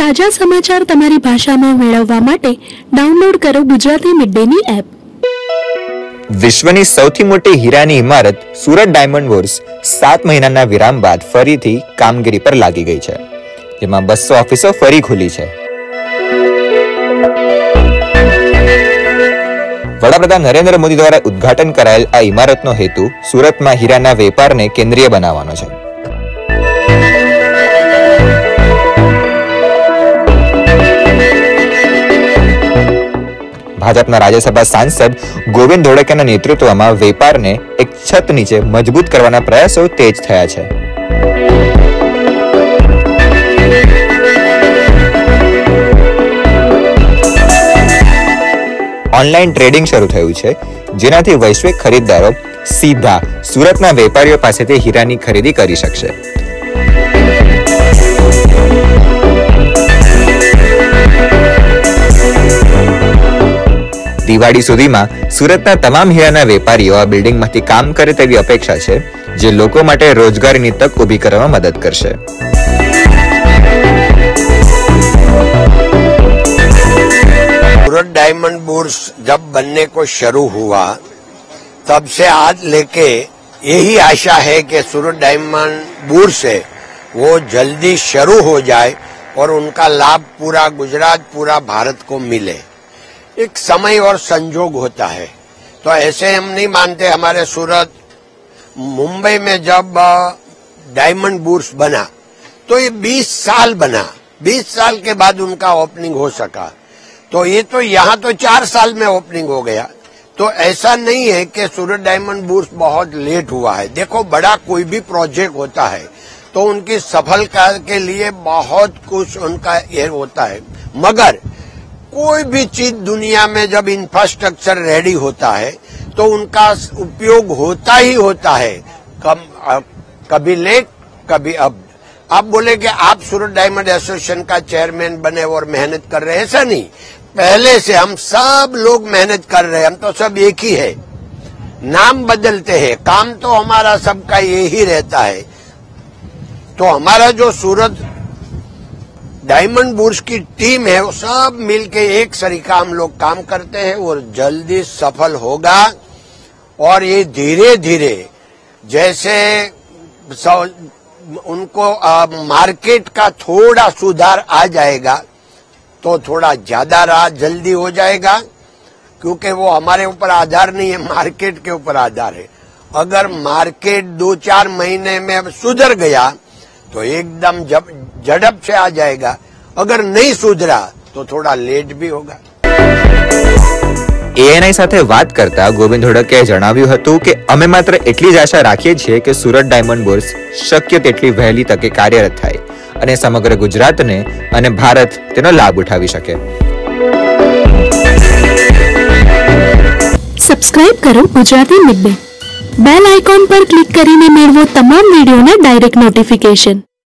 ताजा समाचार तमारी भाषा में मेळववा माटे डाउनलॉड करो गुजराती मिड डे नी एप। विश्वनी सौथी मोटी हीरानी इमारत सूरत डायमंड बुर्स 7 महीनाना विराम बाद फरीथी कामगीरी पर लागी गई है, जेमां 200 ऑफिसो फरी खुली है। वडाप्रधान नरेंद्र मोदी द्वारा उद्घाटन कराયેલ આ ઇમારતનો હેતુ સુરતમાં હીરાના વેપારને કેન્દ્રીય બનાવવાનો છે। भाजपा राज्यसभा सांसद गोविंद धोड़कियाના नेतृत्वમાં વેપારને એક છત નીચે મજબૂત કરવાના પ્રયાસો તેજ થયા છે। ऑनलाइन ट्रेडिंग शुरू थयुं छे, जेनाथी वैश्विक खरीददारो सीधा सूरतना वेपारीओ पासेथी हीरानी खरीदी करी शकशे। दिवाળી सुधीमां सूरतना तमाम हीराना वेपारीओ आ बिल्डिंगमांथी काम करे तेवी अपेक्षा छे, जे लोको माटे रोजगारीनी तक ऊभी करवामां मदद करशे। सूरत डायमंड बुर्स जब बनने को शुरू हुआ तब से आज लेके यही आशा है कि सूरत डायमंड बुर्स है वो जल्दी शुरू हो जाए और उनका लाभ पूरा गुजरात, पूरा भारत को मिले। एक समय और संजोग होता है, तो ऐसे हम नहीं मानते। हमारे सूरत मुंबई में जब डायमंड बुर्स बना तो ये 20 साल बना, 20 साल के बाद उनका ओपनिंग हो सका। तो ये तो यहाँ तो 4 साल में ओपनिंग हो गया। तो ऐसा नहीं है कि सूरत डायमंड बुर्स बहुत लेट हुआ है। देखो, बड़ा कोई भी प्रोजेक्ट होता है तो उनकी सफलता के लिए बहुत कुछ उनका ये होता है, मगर कोई भी चीज दुनिया में जब इंफ्रास्ट्रक्चर रेडी होता है तो उनका उपयोग होता ही होता है, कभी लेट कभी अब। आप बोले कि आप सूरत डायमंड एसोसिएशन का चेयरमैन बने और मेहनत कर रहे हैं, ऐसा नहीं। पहले से हम सब लोग मेहनत कर रहे हैं, हम तो सब एक ही है, नाम बदलते हैं, काम तो हमारा सबका यही रहता है। तो हमारा जो सूरत डायमंड बुर्स की टीम है वो सब मिलके एक सरीका हम लोग काम करते हैं और जल्दी सफल होगा। और ये धीरे धीरे जैसे उनको मार्केट का थोड़ा सुधार आ जाएगा तो थोड़ा ज्यादा राह जल्दी हो जाएगा, क्योंकि वो हमारे ऊपर आधार नहीं है, मार्केट के ऊपर आधार है। अगर मार्केट 2-4 महीने में सुधर गया तो एकदम झड़प से आ जाएगा, अगर नहीं सुधरा तो थोड़ा लेट भी होगा। एएनआई साथे बात करता गोविंद धोड़कियाए जणाव्युं हतुं के अमे मात्र एटली ज आशा राखीए छीए के सूरत डायमंड बुर्स शक्य तेटली वहेली तके कार्यरत थाय अने समग्र गुजरातने अने भारत तेनो लाभ उठावी शके। सब्सक्राइब करो Gujarati mid day. Bell icon पर क्लिक करीने मेळवो तमाम विडियोना डायरेक्ट नोटिफिकेशन।